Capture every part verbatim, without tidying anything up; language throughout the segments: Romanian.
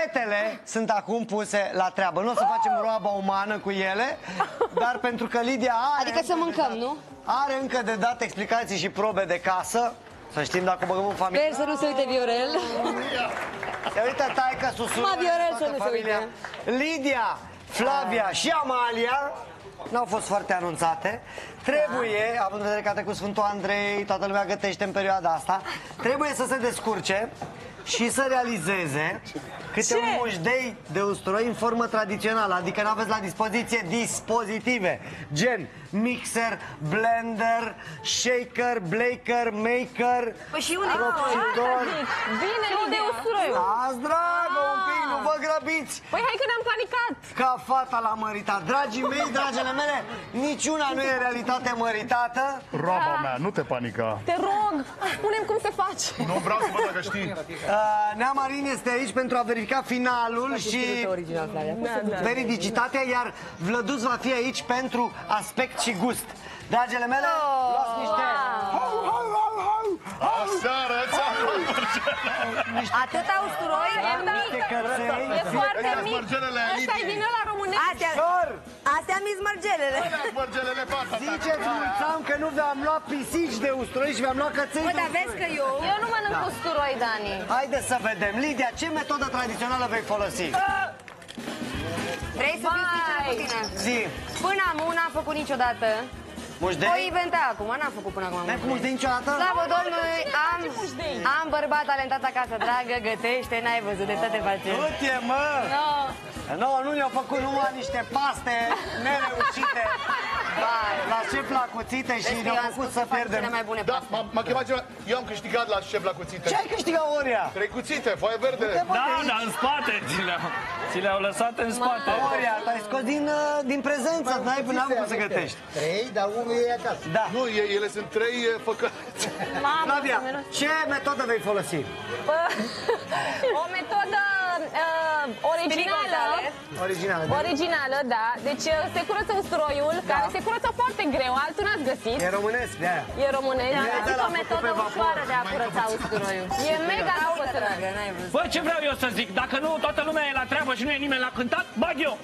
Fetele sunt acum puse la treabă. Nu o să facem roaba umană cu ele, dar pentru că Lidia are... Adică să mâncăm, dat, nu? Are încă de dat explicații și probe de casă. Să știm dacă o băgăm în familie. Sper să nu se uite Viorel. Se uită taică, susură, Ma, Viorel să nu se familia. uite. Lidia, Flavia și Amalia n-au fost foarte anunțate. Trebuie, având în vedere că a trecut Sfântul Andrei, toată lumea gătește în perioada asta, trebuie să se descurce și să realizeze câte un mușdei de usturoi în formă tradițională. Adică n-aveți la dispoziție dispozitive gen mixer, blender, shaker, blaker, maker. Păi și unde? Bine, de usturoiul. Stați, dragă, un pic, nu vă grăbiți. Păi hai că ne-am panicat. Ca fata la măritat. Dragii mei, dragele mele, niciuna nu e realitate măritată. Roaba mea, nu te panica. Te rog, spune-mi cum se face. Nu vreau să văd dacă știi. Uh, Nea Marin este aici pentru a verifica finalul și veridicitatea, iar Vlăduț va fi aici pentru aspect și gust. Dragele mele, luați niște... Aseară ți-am Atâta usturoi? E mic. E foarte mic. mărgelele Ăsta e din ăla românesc. Astea, astea mi-s mărgelele. mărgelele pata. Ziceți mulțam că nu v-am luat pisici de usturoi și v-am luat căței. Bă, dar vezi că eu... Eu nu mănânc usturoi, Dani. Haideți să vedem. Lidia, ce metodă tradițională vei folosi? Vrei să fiu sinceră cu tine? Zi. Până acum n-am făcut niciodată. Mușdei? O inventa acum, n-am făcut până acum. N-ai făcut mușdei niciodată? Slavă Domnului, am, am bărbat talentat acasă, dragă, gătește, n-ai văzut, de toate face. Du-te, mă! No. No, nu le-au făcut numai niște paste nereușite la șef la cuțite și ne-au făcut să pierdem. Da, m-a chemat ceva. Eu am câștigat la șef la cuțite. Ce ai câștigat, Oria? Trei cuțite, foaie verde. Da, dar în spate ți le-au ți le-au lăsat în spate. Oria, t-ai scos din, din prezență, n-ai până acum să gătești. Trei, dar unul e acasă. Da. Nu, ele sunt trei făcăți. Mamă, Flavia, ce metodă vei folosi? o metodă uh, originală. Originală. Originală, da. Deci uh, se curăță usturoiul, care se curăță foarte greu, altul n-ați găsit. E românesc, de aia. E românesc. Am găsit o metodă ușoară de a curăța usturoiul. E mega Audă, dragă. dragă, n-ai văzut. Bă, ce vreau eu să zic? Dacă nu toată lumea e la treabă și nu e nimeni la cântat, bag eu.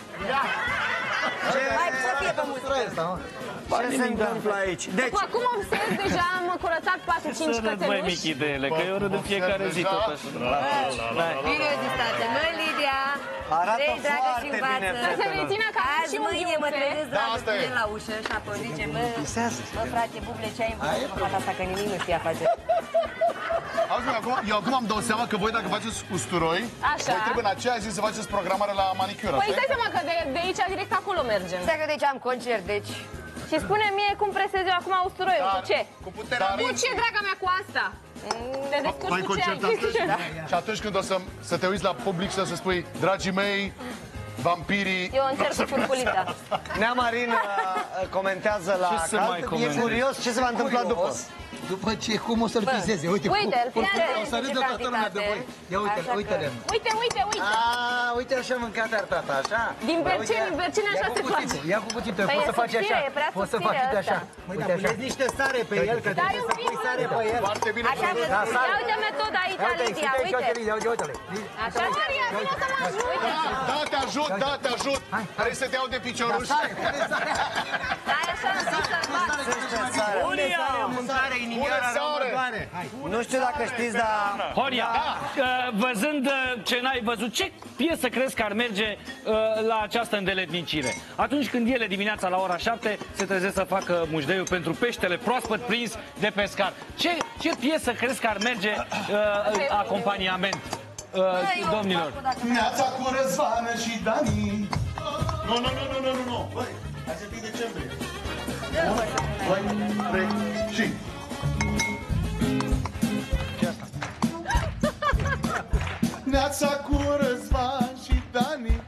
Hai să fie pe muzică. Ce se întâmplă aici? Deci, Acum observ, deja am curățat patru cinci Să râd, băi, cățeluși. mici de ele, că eu râd în fiecare zi tot așa. Bine zis, tată. Mă, Lidia, arată vrei, dragă, și foarte bine învață. Să le fetelor. țină ca Azi, și mâine mă unghiuțe. trezesc, Da, dragă, asta e. vine la ușă și apoi zice, bă, Visează. bă, frate, buble, ce ai învățat cu fata asta, că nimic nu știa face. Auzi, mă, acum, eu acum îmi dau seama că voi dacă faceți usturoi, Așa. voi trebuie în aceea zi să faceți programare la manicură. Păi stai seama că de, de aici direct acolo mergem. Stai că de aici am concert, deci... Și spune mie cum presez eu acum usturoiul, cu ce? Cu puterea Cu minții. ce, draga mea, cu asta? Te descurci Mai cu ce ai? concert astăzi? Și atunci când o să, să te uiți la public și să spui, dragii mei, vampirii... Eu încerc cu furculița. Nea Marin uh, comentează la Ce să cald. mai E comentezi? curios ce se va întâmpla după. După ce, cum o să-l piseze? Uite, Uite-l, cum- fii atent. o să râdă toată lumea de voi. Ia uite-l, Așa că- uite-le. Uite, uite, uite. A, uite așa mâncat artata, așa. Din perceni, din perceni așa se face. Ia cu cuțitul, Păi poți e să faci subțire, așa. e prea Poți să subțire faci uite așa. ăsta. Uite așa. Puneți niște sare pe el, că Dai trebuie un să pic, pui sare pe el. Foarte bine. Așa am Da, văzut. sare. Ia uite metoda aici, Uite, Lidia, uite, uite. uite, uite, uite-le. Așa, Maria, vino să mă ajut. Da, te ajut, da, te ajut. Vrei să te iau de picioruș? Dai așa, să-l bat. Unia! Mâncare, inimioara Pune sare. rămătoare. Nu știu dacă știți, dar... Horia, uh, văzând uh, ce n-ai văzut, ce piesă crezi că ar merge uh, la această îndeletnicire? Atunci când ele dimineața la ora șapte se trezesc să facă mușdeiul pentru peștele proaspăt prins de pescar. Ce, ce piesă crezi că ar merge uh, acompaniament, uh, domnilor? Neața cu Răzvană și Dani. Nu, nu, nu, nu, nu, nu, nu. Băi, hai să fii decembrie. Unu, doi, trei și... Neața cu Răzvan și Dani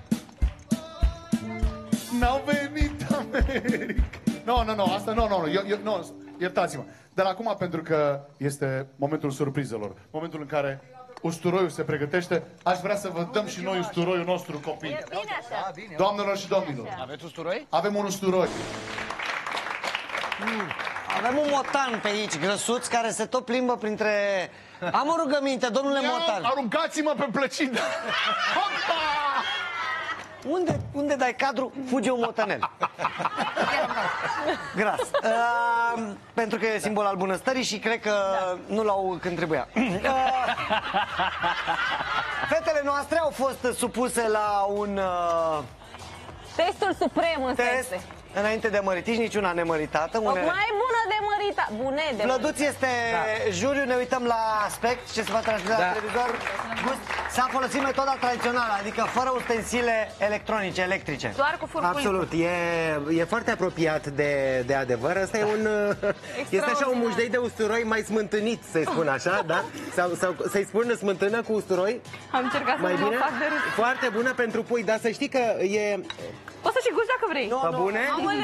n-au venit America. Nu, nu, nu, asta nu, nu, nu, eu, eu, nu, iertați-mă. Dar acum, pentru că este momentul surprizelor, momentul în care usturoiul se pregătește, aș vrea să vă dăm și noi usturoiul nostru copii. E bine așa. Doamnelor și domnilor, Aveți usturoi? avem un usturoi. Avem un motan pe aici, grăsuț, care se tot plimbă printre Am o rugăminte, domnule Ia, Motar. aruncați-mă pe plăcină. Hopa! Unde, unde dai cadru, fuge un motanel. Gras. Uh, pentru că e simbol al bunăstării și cred că nu l-au când trebuia. Uh, fetele noastre au fost supuse la un uh, Testul suprem în test sexe. înainte de măritici, niciuna nemăritată. O mai bună de mărita. Bune de Plăduț este Da. juriu, ne uităm la aspect, ce se va transmite la Da. televizor. Gust. S-a folosit metoda tradițională, adică fără ustensile electronice, electrice. Doar cu furculiță. Absolut, e, e foarte apropiat de, de adevăr. Asta e un, este așa un mușdei de usturoi mai smântânit, să-i spun așa, da? Sau, sau să-i spun smântână cu usturoi. Am încercat să Mai nu mă bine? fac de râs. Foarte bună pentru pui, dar să știi că e... Poți să și gusti dacă vrei. Pe bune?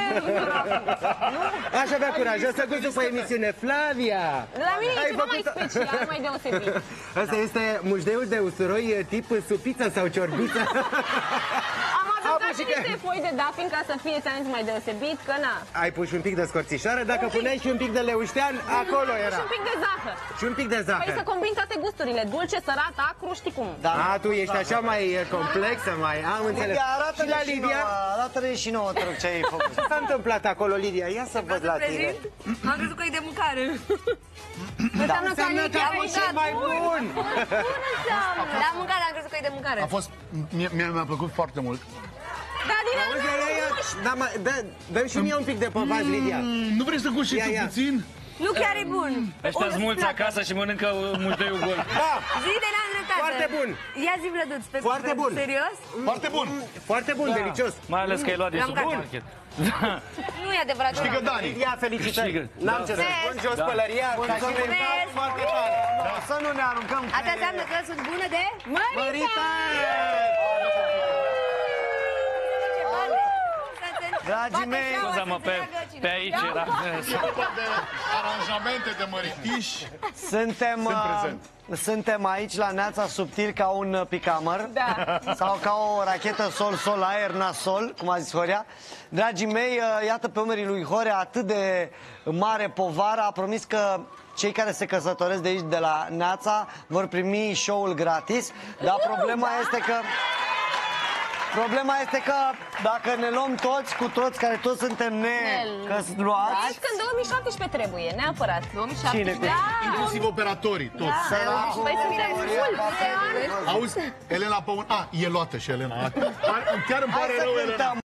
Aș avea curaj, o să gust după emisiune. Flavia! La mine Ai e ceva mai făcut- special, mai deosebit. Asta este mușdeiul de usturoi tip supiță sau ciorbiță. Am adăugat și și că- niște foi de dafin ca să fie, ți-am zis, mai deosebit, că na. Ai pus și un pic de scorțișoară, dacă puneai și un pic de leuștean, acolo Și era. un pic de zahăr. Și un pic de Păi să zahăr. combini toate gusturile, dulce, sărat, acru, știi cum. Da. A, tu ești așa mai eh, complexă, mai am înțeles. Lidia, Și arată-ne la și, Lidia? nouă, arată-ne și nouă, te rog, ce ai făcut. Ce s-a întâmplat acolo, Lidia? Ia să văd la tine. Am crezut că e de mâncare. Înseamnă că Înseamnă că chiar am ai și dat mai bun. La mâncare am crezut că e de mâncare. A fost, mie, mie mi-a plăcut foarte mult. Da, din Auzi, asta ia, ia, da, mă, dă, dă și mie un pic de păvaș, Lidia. Mm, nu vrei să gust și Ia, tu ia. puțin? Nu chiar e bun. Ăștia-s mulți acasă și mănâncă mușdeiul gol. Da, Zi de la dreptate. Foarte bun. Ia zi, Vlăduț, pe Foarte bun. Serios? Foarte bun. foarte bun, delicios. Mai ales că ai luat din L-am gătit. supermarket. Nu e adevărat. Știi că Dani, Lidia, felicitări. Câștigă. N-am ce să Da. spun, jos pălăria, ca și Mulțumesc. de foarte tare. Să nu ne aruncăm cu Asta înseamnă că sunt bună de... Mărita! Dragii mei, Scuza-mă, pe, pe aici era. de aranjamente de măritiși. suntem, Sunt uh, prezent. suntem aici la Neața Subtil ca un uh, picamăr. Da. Sau ca o rachetă sol-sol, aer-nasol, cum a zis Horea. Dragii mei, uh, iată pe umerii lui Horea atât de mare povară, a promis că cei care se căsătoresc de aici, de la Neața, vor primi show-ul gratis. Dar problema este că... Problema este că dacă ne luăm toți, cu toți, care toți suntem necăsluați, Deci că în două mii șaptesprezece trebuie, neapărat. două mii șaptesprezece. Cine? Da. Inclusiv operatorii, toți. săracul, Păi suntem Horea, mulți. poate- Auzi, Elena pe un... A, e luată și Elena. Chiar îmi pare Hai rău, să Elena. cântăm.